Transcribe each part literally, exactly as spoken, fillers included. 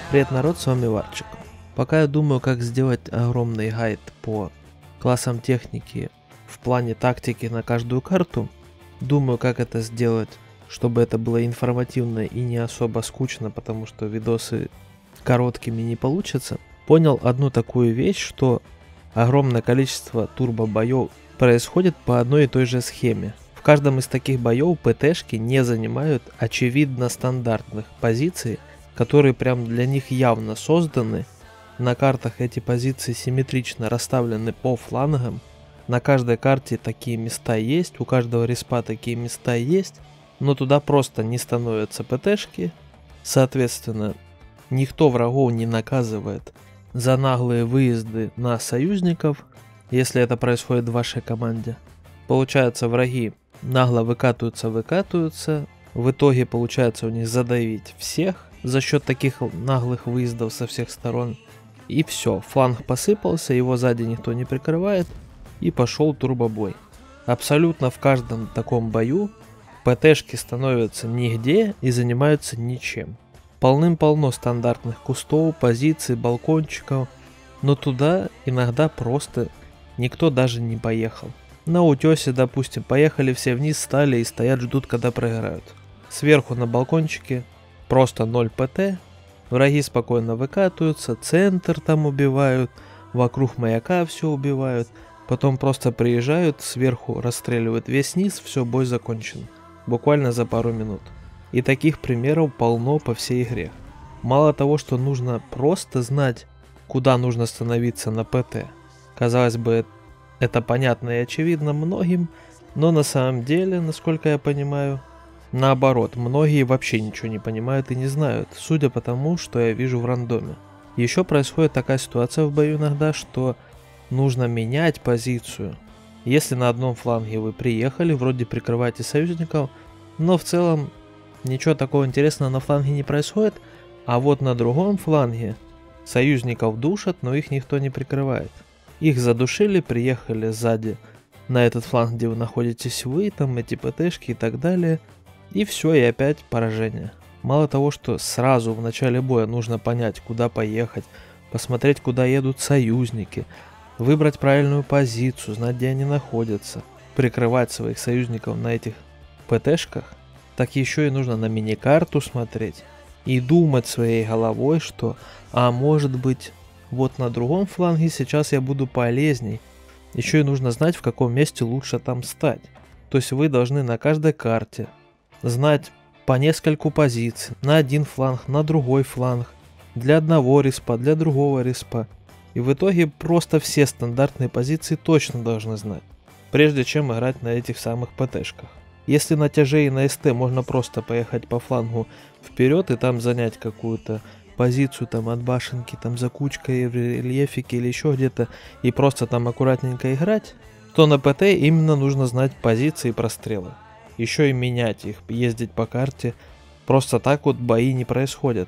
Привет, народ, с вами Варчик. Пока я думаю, как сделать огромный гайд по классам техники в плане тактики на каждую карту, думаю, как это сделать, чтобы это было информативно и не особо скучно, потому что видосы короткими не получатся, понял одну такую вещь, что огромное количество турбо-боев происходит по одной и той же схеме. В каждом из таких боев ПТшки не занимают очевидно стандартных позиций, которые прям для них явно созданы. На картах эти позиции симметрично расставлены по флангам. На каждой карте такие места есть, у каждого респа такие места есть, но туда просто не становятся ПТшки. Соответственно, никто врагов не наказывает за наглые выезды на союзников, если это происходит в вашей команде. Получается, враги нагло выкатываются, выкатываются. В итоге получается у них задавить всех за счет таких наглых выездов со всех сторон. И все, фланг посыпался, его сзади никто не прикрывает, и пошел турбобой. Абсолютно в каждом таком бою ПТшки становятся нигде и занимаются ничем. Полным-полно стандартных кустов, позиций, балкончиков, но туда иногда просто никто даже не поехал. На утесе, допустим, поехали все вниз, стали и стоят, ждут, когда проиграют. Сверху на балкончике просто ноль ПТ, враги спокойно выкатываются, центр там убивают, вокруг маяка все убивают, потом просто приезжают, сверху расстреливают весь низ, все, бой закончен. Буквально за пару минут. И таких примеров полно по всей игре. Мало того, что нужно просто знать, куда нужно становиться на ПТ. Казалось бы, это понятно и очевидно многим, но на самом деле, насколько я понимаю, наоборот, многие вообще ничего не понимают и не знают, судя по тому, что я вижу в рандоме. Еще происходит такая ситуация в бою иногда, что нужно менять позицию. Если на одном фланге вы приехали, вроде прикрываете союзников, но в целом ничего такого интересного на фланге не происходит, а вот на другом фланге союзников душат, но их никто не прикрывает. Их задушили, приехали сзади на этот фланг, где вы находитесь вы, там эти ПТшки и так далее. И все, и опять поражение. Мало того, что сразу в начале боя нужно понять, куда поехать, посмотреть, куда едут союзники, выбрать правильную позицию, знать, где они находятся, прикрывать своих союзников на этих ПТшках, так еще и нужно на миникарту смотреть и думать своей головой, что, а может быть, вот на другом фланге сейчас я буду полезней. Еще и нужно знать, в каком месте лучше там стать. То есть вы должны на каждой карте знать по нескольку позиций, на один фланг, на другой фланг, для одного респа, для другого респа. И в итоге просто все стандартные позиции точно должны знать, прежде чем играть на этих самых ПТшках. Если на тяже и на СТ можно просто поехать по флангу вперед и там занять какую-то позицию там от башенки, там за кучкой в рельефике или еще где-то, и просто там аккуратненько играть, то на ПТ именно нужно знать позиции и прострелы. Еще и менять их, ездить по карте. Просто так вот бои не происходят.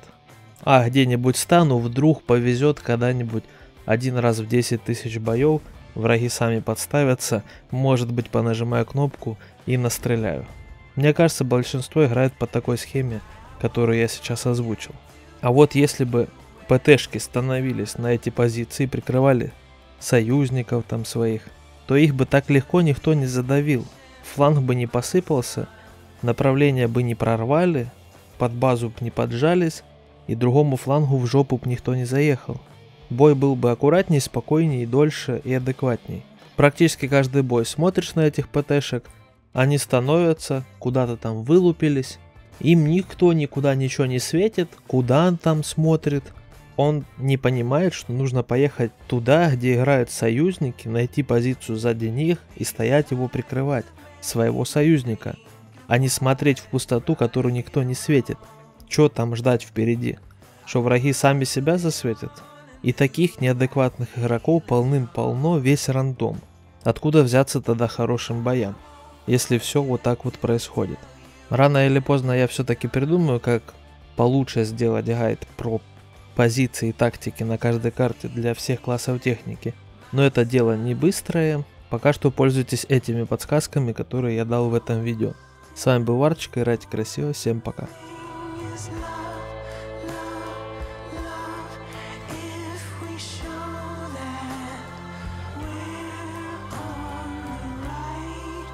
А где-нибудь стану, вдруг повезет когда-нибудь один раз в десять тысяч боев, враги сами подставятся, может быть, понажимаю кнопку и настреляю. Мне кажется, большинство играет по такой схеме, которую я сейчас озвучил. А вот если бы ПТшки становились на эти позиции, прикрывали союзников там своих, то их бы так легко никто не задавил. Фланг бы не посыпался, направление бы не прорвали, под базу бы не поджались, и другому флангу в жопу бы никто не заехал. Бой был бы аккуратней, спокойней, дольше и адекватней. Практически каждый бой смотришь на этих ПТшек, они становятся, куда-то там вылупились, им никто никуда ничего не светит, куда он там смотрит. Он не понимает, что нужно поехать туда, где играют союзники, найти позицию сзади них и стоять его прикрывать, своего союзника, а не смотреть в пустоту, которую никто не светит. Что там ждать впереди? Что враги сами себя засветят? И таких неадекватных игроков полным-полно весь рандом. Откуда взяться тогда хорошим боям, если все вот так вот происходит? Рано или поздно я все-таки придумаю, как получше сделать гайд про позиции и тактики на каждой карте для всех классов техники. Но это дело не быстрое. Пока что пользуйтесь этими подсказками, которые я дал в этом видео. С вами был Варчик, играйте красиво, всем пока.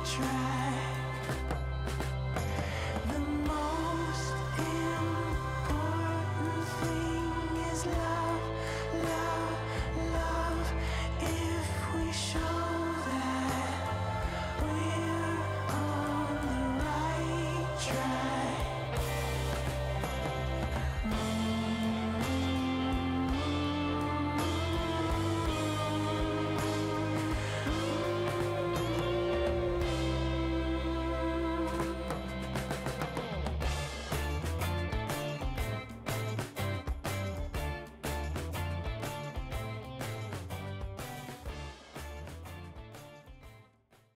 try.